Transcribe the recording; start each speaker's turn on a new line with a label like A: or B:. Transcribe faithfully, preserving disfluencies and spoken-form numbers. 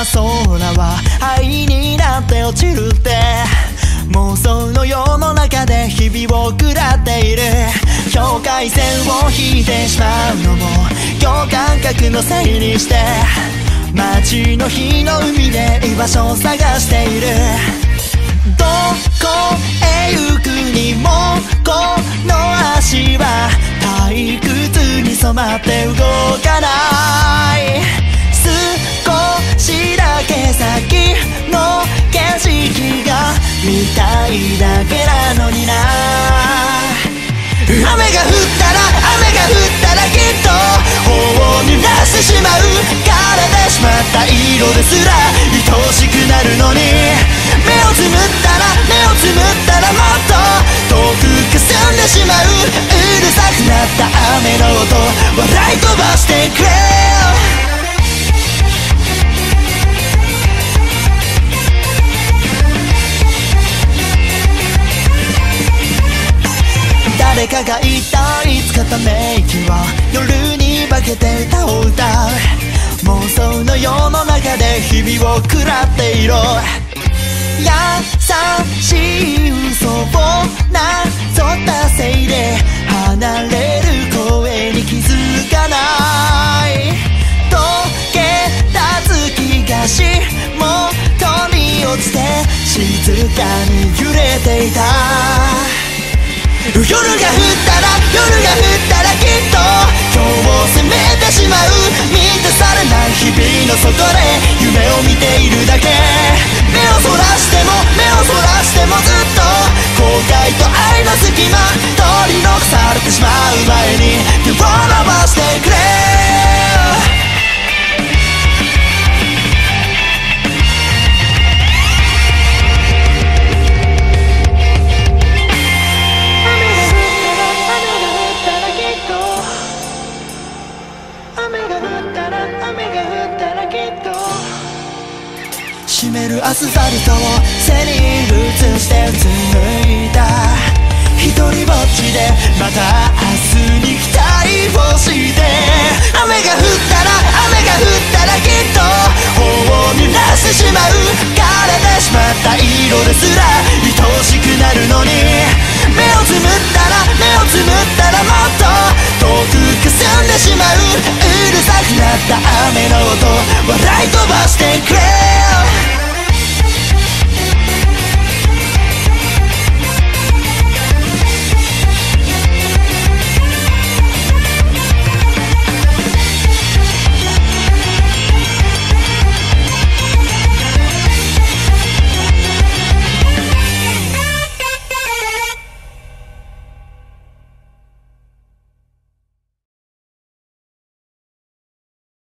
A: た空は灰になって落ちるって妄想の世の中で日々を食らっている。境界線を引いてしまうのも共感覚のせいにして街の日の海で居場所を探している。どこへ行くにもこの足は退屈に染まって動かない。少しだけ先の景色が見たいだけなのにな。雨が降ったら雨が降ったらきっと頬を濡らしてしまう。枯れてしまった色ですら愛しくなるのに、目をつむったら目をつむったらもっと遠く霞んでしまう。うるさくなった雨の音笑い飛ばしてくれ。誰かが言ったいつかため息は夜に化けて歌を歌う。妄想の世の中で日々を食らっている。優しい嘘をなぞったせいで離れる声に気づかない。溶けた月が足元に落ちて静かに揺れていた。夜が降ったら夜が降ったらきっと今日を責めてしまう。満たされない日々の底で夢を見ているだけ。目をそらしても目をそらしてもずっと後悔と愛の隙間取り残されてしまう前に手を伸ばしてくれ。湿るアスファルトを背に移して紡いだ一人ぼっちでまた明日に期待をして。雨が降ったら雨が降ったらきっと頬を濡らしてしまう。枯れてしまった色ですら愛しくなるのに、目をつむったら目をつむったらもっと遠く霞んでしまう。うるさくなった雨の音笑